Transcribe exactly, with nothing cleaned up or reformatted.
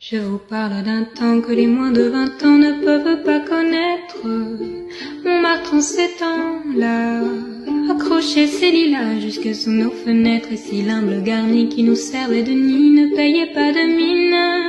Je vous parle d'un temps que les moins de vingt ans ne peuvent pas connaître. Montmartre en ces temps-là accrochait ses lilas jusque sous nos fenêtres, et si l'humble garni qui nous servait de nid ne payait pas de mine.